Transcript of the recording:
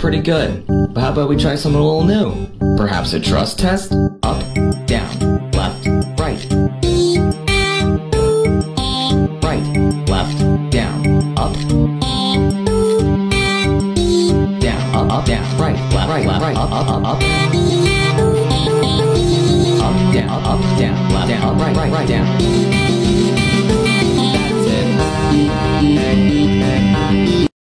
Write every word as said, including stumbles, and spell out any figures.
pretty good, but how about we try something a little new? Perhaps a trust test? Up, down, left, right. Right, left, down, up. Down, up, up, down, right, left, right, left, right, up, up, up, up.